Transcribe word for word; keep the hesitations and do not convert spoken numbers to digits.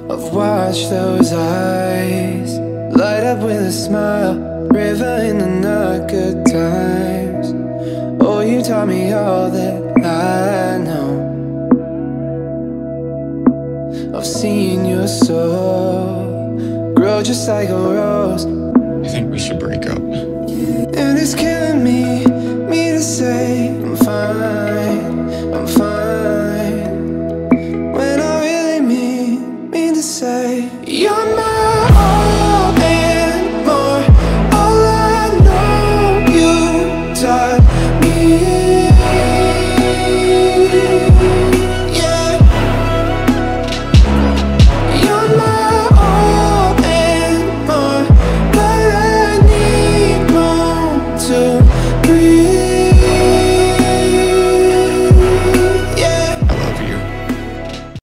I've watched those eyes light up with a smile, river in the not good times. Oh, you taught me all that I know. I've seen your soul grow just like a rose,